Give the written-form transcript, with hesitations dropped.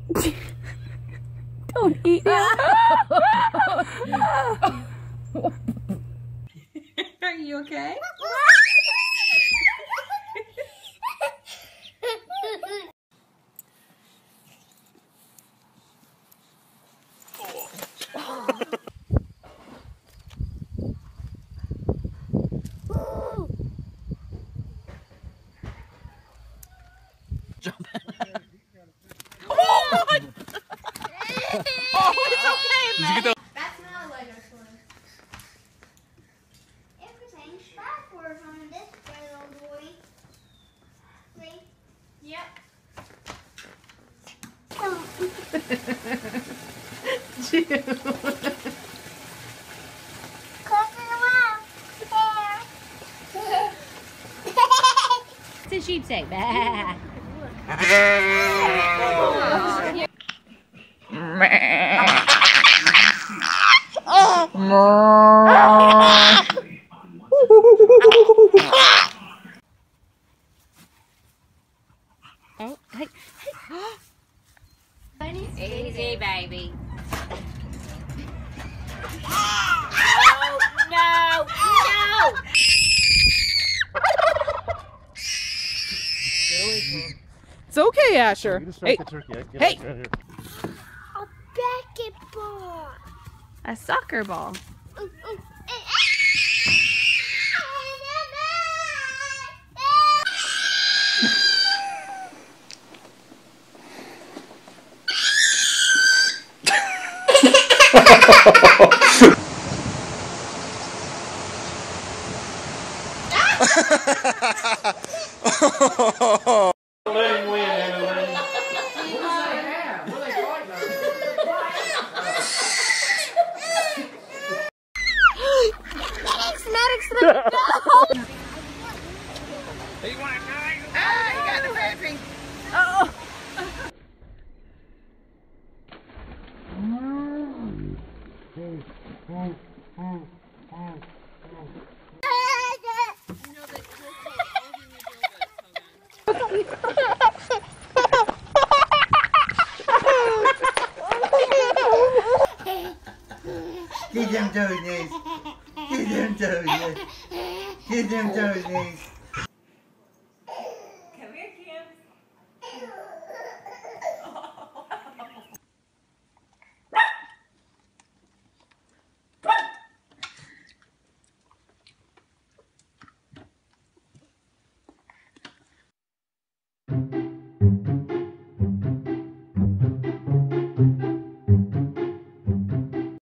Don't eat him. Are you okay? Jump. Oh, it's okay, man. That's not a Lego toy. It contains passwords on this little boy. See? Yep. Close it around. There. What did she say? Bah. Oh, hey, hey. Easy, baby. No, no, no. It's okay, Asher. Hey, hey. A basketball. A soccer ball. Ooh, ooh. Let him win, Emily. Maddox, no! You want to die? Ah, you got the baby. Oh. Get them toes, Nick. Get them toes, Nick. Get them toes, Nick.